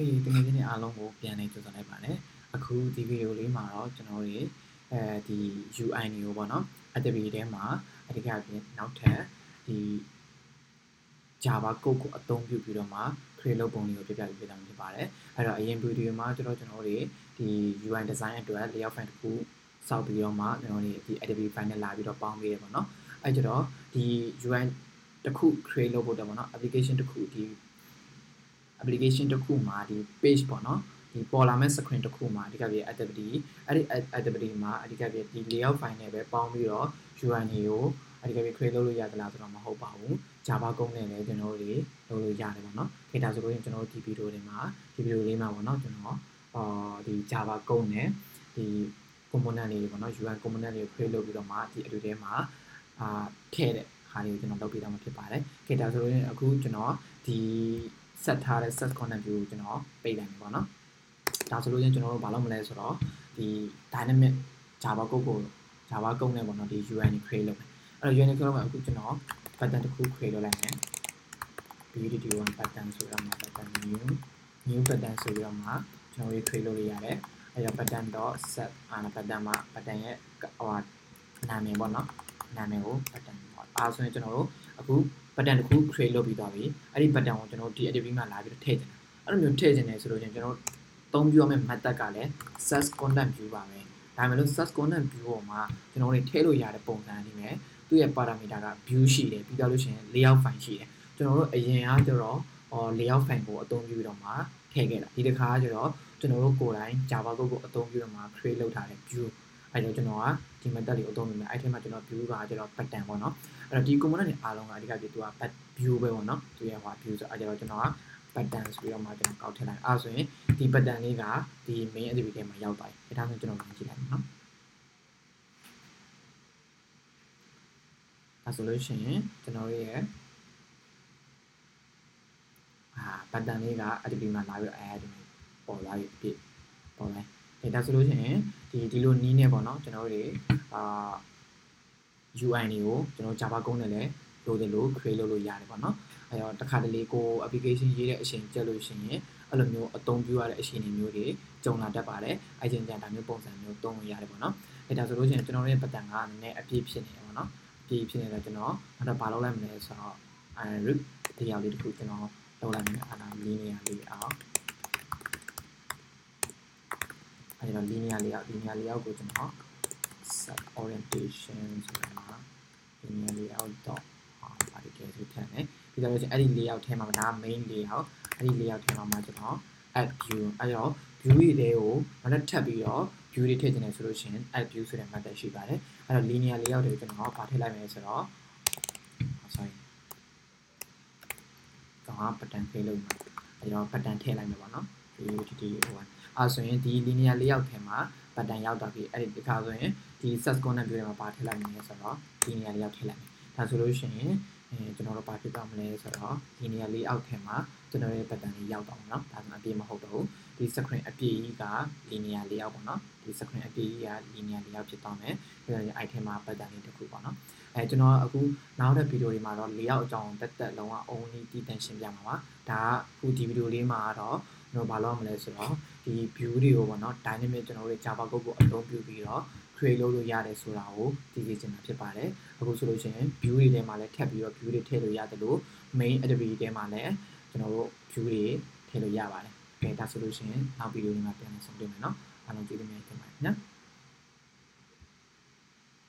တကယ်ချင်းအားလုံးကိုပြန်နေကြိုးစားလိုက်ပါတယ်အခုဒီဗီဒီယိုလေးမှာတော့ကျွန်တော်တို့ဒီ UI တွေကိုပေါ့နော် Adobe ထဲမှာအဓိကပြင်နောက်ထပ်ဒီ Java code ကိုအသုံးပြုပြီးတော့မှ create လုပ်ပုံတွေကိုပြပြပေးတာဖြစ်ပါတယ်အဲ့တော့အရင်ဗီဒီယိုမှာကျွန်တော်တို့ဒီ UI design အတွက် layout file တစ်ခုစောက်ပြီးတော့မှကျွန်တော်တို့ဒီ Adobe file နဲ့လာပြီးတော့ပေါင်းပေးရပေါ့နော်အဲ့ကြတော့ဒီ UI တစ်ခု create လုပ်ဖို့တော့ပေါ့နော် application တစ်ခုဒီ application တစ်ခုမှာဒီ page ပေါ့နော်ဒီပေါ်လာမဲ့ screen တစ်ခုမှာအဓိကပြ activity အဲ့ဒီ activity မှာအဓိကပြဒီ layout file နဲ့ပဲပေါင်းပြီးတော့ UI တွေကိုအဓိကပြ create လုပ်လို့ရသလားဆိုတော့မဟုတ်ပါဘူး Java ကုန်းနဲ့လည်းကျွန်တော်တို့လုပ်လို့ရတယ်ပေါ့နော်ခေတ်ဒါဆိုလို့ကျွန်တော်တို့ဒီဗီဒီယိုလေးမှာပေါ့နော်ကျွန်တော်ဒီ Java ကုန်းနဲ့ဒီ component တွေပေါ့နော် UI component တွေကို create လုပ်ပြီးတော့မှဒီအတူထဲမှာထည့်တဲ့ဟာတွေကိုကျွန်တော်လုပ်ပြတာမှာဖြစ်ပါတယ်ခေတ်ဒါဆိုလို့အခုကျွန်တော်ဒီ set ထားတဲ့ set content view ကိုကျွန်တော်ပိတ်လိုက်မယ်ပေါ့နော်ဒါဆိုလို့ကျွန်တော်တို့ဘာလုပ်မလဲဆိုတော့ဒီ dynamic Java code ကို Java ကုန်းနဲ့ပေါ့နော်ဒီ UI နဲ့ create လုပ်မယ်အဲ့တော့ UI နဲ့ create လုပ်မယ်အခုကျွန်တော် button တစ်ခု create လုပ်လိုက်မယ် BDD1 button ဆိုတော့မှာ button new button ဆိုပြီးတော့မှကျွန်တော်တို့ create လုပ်လို့ရတယ်အဲ့တော့ button.set button မှာ button ရဲ့နာမည်ပေါ့နော်နာမည်ကို button ပေါ့အားဆိုရင်ကျွန်တော်တို့အခု button တစ်ခု create လုပ်ပြီးသွားပြီအဲ့ဒီ button ကိုကျွန်တော်တို့ဒီ Adobe မှာလာပြီးတော့ထည့်ချင်တယ်အဲ့လိုမျိုးထည့်ချင်တယ်ဆိုလို့ကျွန်တော်တို့သုံးပြရမယ့် method ကလည်း set content view ပါပဲဒါမှမဟုတ် set content view ပေါ်မှာကျွန်တော်တို့ထည့်လို့ရတဲ့ပုံစံအနေနဲ့သူ့ရဲ့ parameter က view ရှိတယ်ပြီးတော့လို့ရှိရင် layout file ရှိတယ်ကျွန်တော်တို့အရင်ကကျတော့layout file ကိုအသုံးပြုပြီးတော့မှထည့်ခဲ့တာဒီတစ်ခါကျတော့ကျွန်တော်တို့ကိုယ်တိုင် Java code ကိုအသုံးပြုတော့မှ create လုပ်ထားတဲ့ view အဲ့တော့ကျွန်တော်ကဒီ method တွေကိုအသုံးပြုမယ်အဲ့ထဲမှာကျွန်တော် view ကကျတော့ button ပေါ့နော်အဲ့တော့ဒီ component တွေအားလုံးကအဓိကပြသူက view ပဲပေါ့နော်သူရဲ့view ဆိုအဲ့ကျတော့ကျွန်တော်က button ဆိုပြီးတော့မှကျွန်တော်ကောက်ထည့်လိုက်အဲ့ဆိုရင်ဒီ button လေးကဒီ main activity ထဲမှာရောက်သွားပြီဒါဆိုကျွန်တော်ဝင်ကြည့်လိုက်မယ်နော်အဲ့ဆိုလို့ရှိရင်ကျွန်တော်ရဲ့button လေးက activity မှာလာပြီးတော့ add ပေါ်လာပြီပေါ်လာဒါဆိုလို့ရှိရင်ဒီလိုနီးနေပေါ့နော်ကျွန်တော်တို့UI တွေကိုကျွန်တော် Java ကုန်းနဲ့လည်းလိုသလို create လုပ်လို့ရတယ်ပေါ့နော်အဲတော့တစ်ခါတလေကို application ရေးတဲ့အချိန်ကြက်လို့ရှိရင်အဲ့လိုမျိုးအသုံးပြုရတဲ့အချိန်မျိုးတွေကြုံလာတတ်ပါတယ်အဲ့ချိန်ကျရင်ဒါမျိုးပုံစံမျိုးသုံးလို့ရတယ်ပေါ့နော်အဲဒါဆိုလို့ရှိရင်ကျွန်တော်ရဲ့ button ကနည်းနည်းအပြည့်ဖြစ်နေတယ်ပေါ့နော်အပြည့်ဖြစ်နေတော့ကျွန်တော်နောက်ဘာလုပ်လိုက်မလဲဆိုတော့root တရားလေးတစ်ခုကျွန်တော်လုပ်လိုက်မယ်linear layout အဲ့တော့ linear layout ကိုကျွန်တော် set orientation ဆိုတာမှာ linear layout dot particle ဆိုထည့်မယ်ပြီးတော့အဲ့ဒီ layout ထဲမှာဒါ main layout အဲ့ဒီ layout ထဲမှာကျွန်တော် add view အဲ့တော့ view တွေတွေကိုနောက်ထပ်ပြီးတော့ view တွေထည့်ချင်တယ်ဆိုလို့ရှိရင် add view ဆိုတဲ့ method ရှိပါတယ်အဲ့တော့ linear layout တွေကိုကျွန်တော်ထည့်လိုက်မယ်ဆိုတော့ sorry တော့ button ထည့်လို့အဲ့တော့ button ထည့်လိုက်မယ်ပေါ့နော်ဒီဆိုရင်ဒီ linear layout ထဲမှာ button ရောက်တော့ပြီအဲ့ဒီတစ်ခါဆိုရင်ဒီ set content view ထဲမှာပါထည့်လိုက်မယ်ဆိုတော့ linear layout ထည့်လိုက်မယ်ဒါဆိုလို့ရှိရင်ကျွန်တော်တို့ဘာဖြစ်သွားမလဲဆိုတော့ linear layout ထဲမှာကျွန်တော်ရဲ့ button လေးရောက်တော့မှာเนาะဒါဆိုအပြည့်မဟုတ်တော့ဘူးဒီ screen အပြည့်ကြီးက linear layout ပေါ့เนาะဒီ screen အပြည့်ကြီးက linear layout ဖြစ်သွားမယ်ပြီးတော့အဲ့ထဲမှာ button လေးတစ်ခုပေါ့เนาะကျွန်တော်အခုနောက်တဲ့ဗီဒီယိုလေးမှာတော့ layout အကြောင်းတက်လုံးဝ only တည်တံ့ရှင်းပြမှာပါဒါကအခုဒီဗီဒီယိုလေးမှာတော့ကျွန်တော်ဘာလုပ်မလဲဆိုတော့ဒီ view တွေကိုပေါ့เนาะ dynamic ကျွန်တော်တို့ Java code ကိုအသုံးပြုပြီးတော့ create လုပ်လို့ရတယ်ဆိုတာကိုသိစေချင်တာဖြစ်ပါတယ်အခုဆိုလို့ရှိရင် view တွေထဲမှာလည်းထပ်ပြီးတော့ view တွေထည့်လို့ရတယ်လို့ main activity ထဲမှာလည်းကျွန်တော်တို့ view တွေထည့်လို့ရပါတယ်ဒါဆိုလို့ရှိရင်နောက်ဗီဒီယိုလေးမှာပြန်လည်ဆုံတွေ့မယ်เนาะအားလုံးကျေးဇူးများတင်ပါတယ်နော်